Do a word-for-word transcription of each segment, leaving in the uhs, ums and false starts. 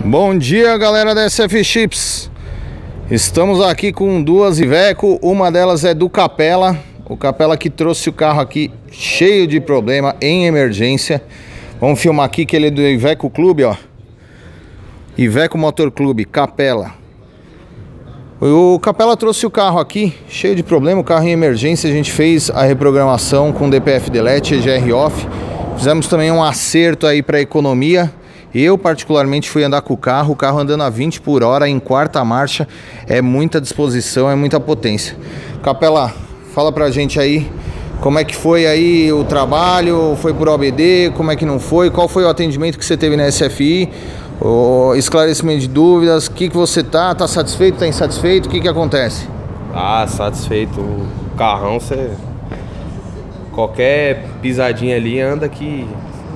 Bom dia, galera da S F Chips. Estamos aqui com duas Iveco, uma delas é do Capela. O Capela que trouxe o carro aqui cheio de problema, em emergência. Vamos filmar aqui que ele é do Iveco Clube, ó. Iveco Motor Clube, Capela. O Capela trouxe o carro aqui cheio de problema, o carro em emergência. A gente fez a reprogramação com D P F Delete, E G R Off. Fizemos também um acerto aí para economia. Eu particularmente fui andar com o carro, o carro andando a vinte por hora em quarta marcha, é muita disposição, é muita potência. Capela, fala pra gente aí, como é que foi aí o trabalho, foi por O B D, como é que não foi, qual foi o atendimento que você teve na S F I, o esclarecimento de dúvidas, o que que você tá, tá satisfeito, tá insatisfeito, o que que acontece? Ah, satisfeito, o carrão, você... qualquer pisadinha ali anda que...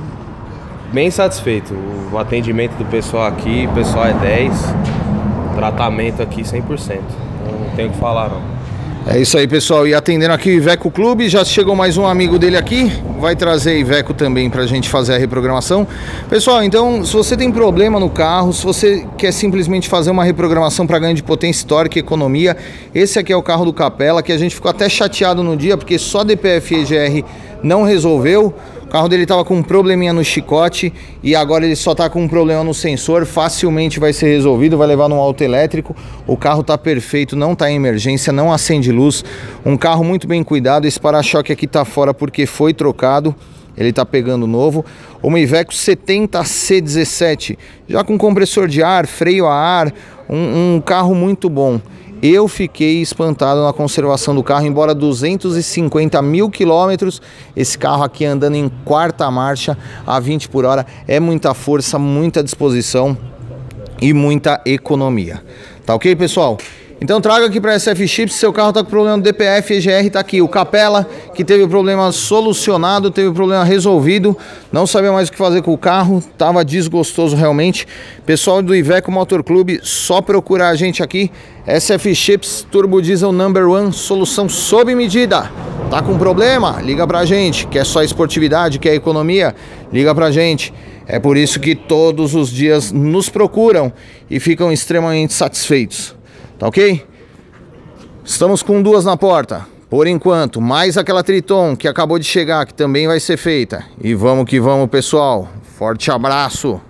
Bem satisfeito, o atendimento do pessoal aqui, o pessoal é dez, tratamento aqui cem por cento, não tenho o que falar não. É isso aí, pessoal, e atendendo aqui o Iveco Clube, já chegou mais um amigo dele aqui, vai trazer Iveco também pra gente fazer a reprogramação. Pessoal, então, se você tem problema no carro, se você quer simplesmente fazer uma reprogramação para ganho de potência histórica e economia, esse aqui é o carro do Capela, que a gente ficou até chateado no dia, porque só D P F e E G R não resolveu. O carro dele estava com um probleminha no chicote e agora ele só está com um problema no sensor. Facilmente vai ser resolvido, vai levar num auto elétrico. O carro está perfeito, não está em emergência, não acende luz. Um carro muito bem cuidado. Esse para-choque aqui está fora porque foi trocado. Ele está pegando novo. Uma Iveco setenta C dezessete, já com compressor de ar, freio a ar, um, um carro muito bom. Eu fiquei espantado na conservação do carro, embora duzentos e cinquenta mil quilômetros, esse carro aqui andando em quarta marcha a vinte por hora, é muita força, muita disposição e muita economia. Tá ok, pessoal? Então traga aqui para a S F Chips, seu carro tá com problema do D P F, E G R, tá aqui o Capela, que teve o problema solucionado, teve o problema resolvido, não sabia mais o que fazer com o carro, tava desgostoso realmente. Pessoal do Iveco Motor Clube, só procurar a gente aqui, S F Chips Turbo Diesel Number One, solução sob medida. Tá com problema? Liga pra gente. Quer só esportividade, quer economia? Liga pra gente. É por isso que todos os dias nos procuram e ficam extremamente satisfeitos. Tá ok? Estamos com duas na porta, por enquanto, mais aquela Triton que acabou de chegar, que também vai ser feita. E vamos que vamos, pessoal. Forte abraço!